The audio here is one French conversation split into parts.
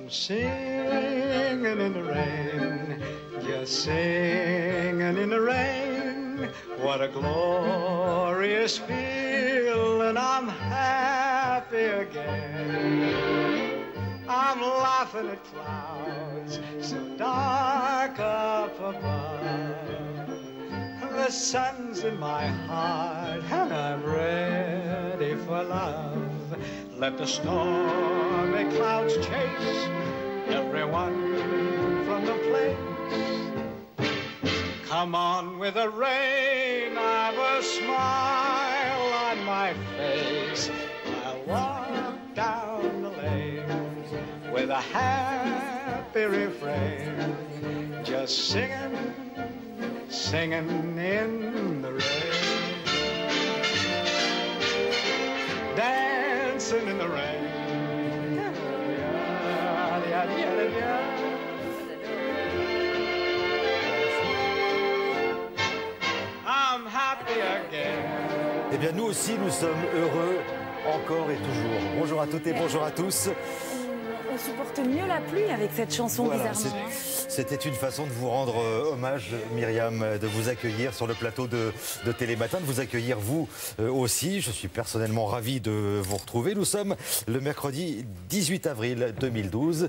Singing in the rain, just singing in the rain. What a glorious feeling, I'm happy again. I'm laughing at clouds so dark up above. The sun's in my heart and I'm ready for love. Let the stormy clouds chase everyone from the place. Come on with the rain, I've a smile on my face. I'll walk down the lane with a happy refrain, just singing, singing in the rain, dancing in the rain. I'm happy again. Eh bien, nous aussi, nous sommes heureux encore et toujours. Bonjour à toutes et bonjour à tous. On supporte mieux la pluie avec cette chanson, Voilà, bizarrement. c'était une façon de vous rendre hommage, Myriam, de vous accueillir sur le plateau de Télématin, de vous accueillir vous aussi. Je suis personnellement ravi de vous retrouver. Nous sommes le mercredi 18 avril 2012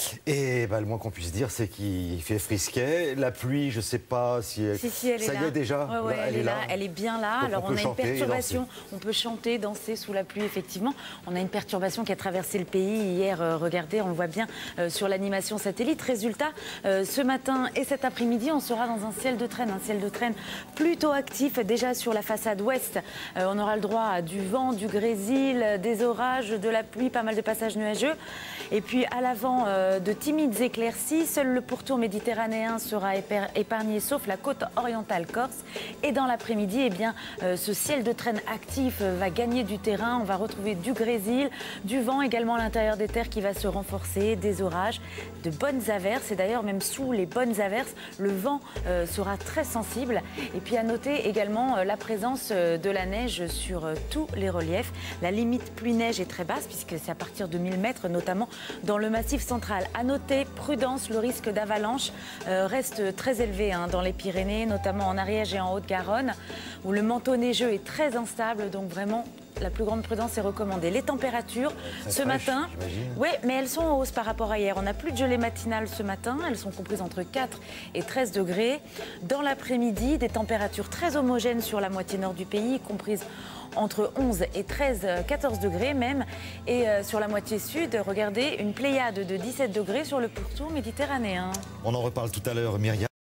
et le moins qu'on puisse dire, c'est qu'il fait frisquet. La pluie, je ne sais pas si elle, elle ça est y là. est déjà. Ouais, elle est là, elle est bien là. Donc alors on a une chanter perturbation, on peut chanter, danser sous la pluie, effectivement. On a une perturbation qui a traversé le pays hier. Regardez, on le voit bien sur l'animation satellite. Résultat, ce matin et cet après-midi, on sera dans un ciel de traîne plutôt actif. Déjà sur la façade ouest, on aura le droit à du vent, du grésil, des orages, de la pluie, pas mal de passages nuageux. Et puis à l'avant, de timides éclaircies. Seul le pourtour méditerranéen sera épargné, sauf la côte orientale corse. Et dans l'après-midi, eh bien, ce ciel de traîne actif va gagner du terrain. On va retrouver du grésil, du vent également à l'intérieur des terres qui va se renforcer, des orages, de bonnes averses. Et d'ailleurs, même sous les bonnes averses, le vent sera très sensible. Et puis à noter également la présence de la neige sur tous les reliefs. La limite pluie-neige est très basse puisque c'est à partir de 1000 mètres, notamment dans le massif central. À noter, prudence, le risque d'avalanche reste très élevé dans les Pyrénées, notamment en Ariège et en Haute-Garonne, où le manteau neigeux est très instable, donc vraiment la plus grande prudence est recommandée. Les températures ce matin, oui, mais elles sont en hausse par rapport à hier. On n'a plus de gelée matinale ce matin. Elles sont comprises entre 4 et 13 degrés. Dans l'après-midi, des températures très homogènes sur la moitié nord du pays, comprises entre 11 et 13, 14 degrés même. Et sur la moitié sud, regardez, une pléiade de 17 degrés sur le pourtour méditerranéen. On en reparle tout à l'heure, Myriam.